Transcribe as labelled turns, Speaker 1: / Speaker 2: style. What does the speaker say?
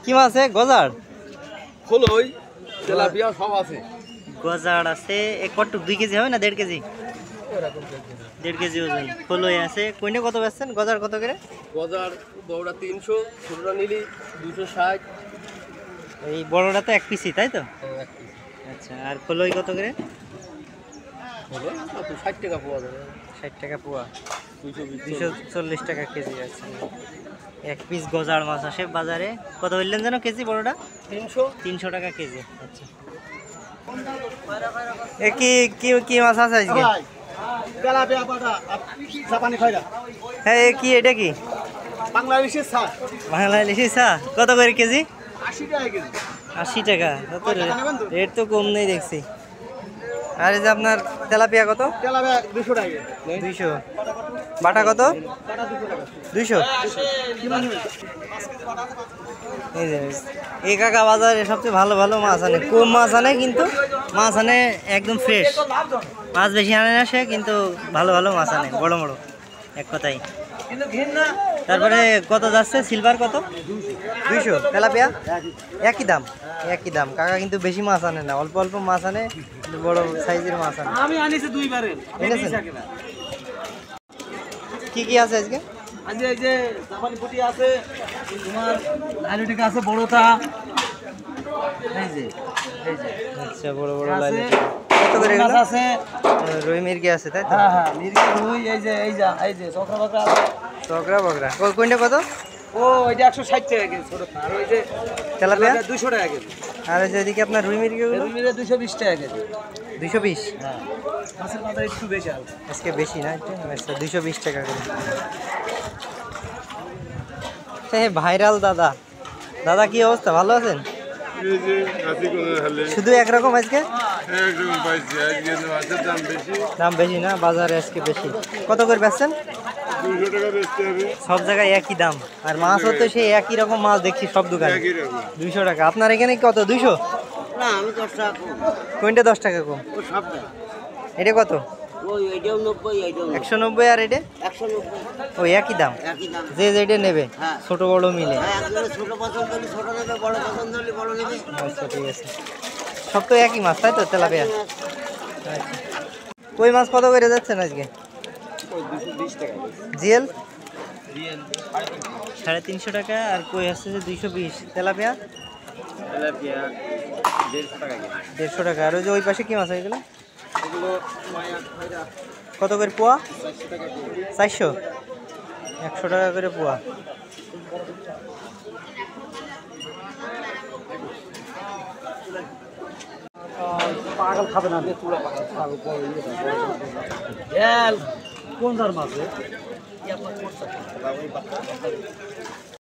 Speaker 1: কি মাছ? গজার,
Speaker 2: খোলই, তেলাপিয়া সব আছে।
Speaker 1: গজার আছে কত, 2 কেজি হবে না 1.5 কেজি? 1.5 কেজি ওজন। খোলই আছে। কইনে কত বেচছেন? গজার কত করে?
Speaker 2: গজার বড়টা 300, ছোটটা নিলি 260।
Speaker 1: এই বড়টা তো 1 পিসই, তাই তো? আচ্ছা, আর খোলই কত করে?
Speaker 2: হলো কত 60 টাকা পাওয়া যাবে।
Speaker 1: 60 টাকা পোয়া,
Speaker 2: 240।
Speaker 1: 240 টাকা কেজি আছে। 1 পিস গজার মাছ আসে বাজারে। কত বললেন যেন কেজি? বড়টা 300 টাকা কেজি। আচ্ছা, এ কি কি কি মাছ আছে আজকে?
Speaker 2: তেলাপিয়া পাটা, জাপানি খয়রা।
Speaker 1: হ্যাঁ, এ কি, এটা কি?
Speaker 2: বাংলাদেশের ছাড়।
Speaker 1: বাংলাদেশি চা কত করে কেজি?
Speaker 2: 80 টাকা কেজি।
Speaker 1: 80 টাকা। রেট তো কম নেই দেখছি। আর এই যে আপনার তেলাপিয়া কত?
Speaker 2: তেলাপিয়া 200 টাকা।
Speaker 1: 200। বাটা কত?
Speaker 2: বাটা 200 টাকা।
Speaker 1: 200।
Speaker 2: কি মানে?
Speaker 1: এই যে এই কাকা বাজারে সবচেয়ে ভালো ভালো মাছ আনে। কম মাছ আনে, কিন্তু মাছ আনে একদম ফ্রেশ। মাছ বেশি আনে না সে, কিন্তু ভালো ভালো মাছ আনে, বড় বড়, এক কথাই। তারপরে কত যাচ্ছে সিলভার? কত? 200। তেলাপিয়া একই দাম, একই দাম। কাকা কিন্তু বেশি মাছ আনে না, অল্প অল্প মাছ আনে, কিন্তু বড় সাইজের মাছ আনে।
Speaker 2: আমি আনিছি 2 বারে।
Speaker 1: এনেছেন? কি কি আছে আজকে?
Speaker 2: আজ এই যে জাপানি পুঁটি আছে, তোমার লাইলুটিকা আছে বড়টা। এই যে
Speaker 1: আচ্ছা, বড় বড়
Speaker 2: আছে।
Speaker 1: লাইল। কত করে
Speaker 2: মাছ
Speaker 1: এগুলো?
Speaker 2: আছে।
Speaker 1: রুই মির্গি আছে, তাই তো?
Speaker 2: হ্যাঁ হ্যাঁ, মির্গি রুই। এই যে চক্রা বকরা আছে।
Speaker 1: চকরা বকরা কোনটা কত?
Speaker 2: ও এটা 160 টাকা কেজি ছোটটা। আর ওই যে
Speaker 1: তেলাপিয়া
Speaker 2: 200 টাকা কেজি।
Speaker 1: আর ওই যে এদিকে আপনার রুই মির্গি গুলো?
Speaker 2: রুই মিরে 220 টাকা কেজি।
Speaker 1: 220।
Speaker 2: হ্যাঁ, মাছের বাজার একটু বেশি আছে
Speaker 1: আজকে বেশি না একটু? আচ্ছা, 220 টাকা করে। ভাইরাল দাদা, দাদা কি অবস্থা, ভালো আছেন? শুধু একরকম আজকে? দাম বেশি না বাজারে আজকে বেশি। কত করে বেচছেন?
Speaker 3: 200 টাকা বেচতে হবে।
Speaker 1: সব জায়গায় একই দাম, আর মাছও তো সেই একই রকম মাছ দেখছি সব দোকানে। 200 টাকা। আপনার এখানে কত? 200?
Speaker 2: না, আমি 10 টাকা কম।
Speaker 1: কোনটা 10 টাকা কম?
Speaker 2: ও সবটা।
Speaker 1: এটা কত?
Speaker 2: ওই এটাও 90, এটাও
Speaker 1: 190। আর এটা?
Speaker 2: 190।
Speaker 1: ওই একই দাম,
Speaker 2: একই দাম।
Speaker 1: যে যেটা নেবে,
Speaker 2: হ্যাঁ।
Speaker 1: ছোট বড় মিলে।
Speaker 2: হ্যাঁ, একজনের ছোট পছন্দ হলে ছোট নেবে, বড় পছন্দ হলে বড় নেবে।
Speaker 1: আচ্ছা, ঠিক আছে। সব তো একই মাছ, তাই তো? তেলাপিয়া। আচ্ছা, কই মাছ কত করে যাচ্ছেন আজকে?
Speaker 2: 220 টাকা।
Speaker 1: জিএল
Speaker 2: রিয়েল
Speaker 1: 350 টাকা। আর কই আসছে যে 220। তেলাপিয়া
Speaker 2: তেলাপিয়া 150 টাকা কেজি।
Speaker 1: 150 টাকা। আর ওই যে ওই পাশে কি মাছ এগুলো?
Speaker 2: এগুলো মায়া খয়রা
Speaker 1: কত করে পোয়া?
Speaker 2: 400 টাকা কেজি।
Speaker 1: 400। 100 টাকা করে পোয়া।
Speaker 2: পাগল খাবে না, তুলা পাগল পাগল কোন ধর্ম আছে?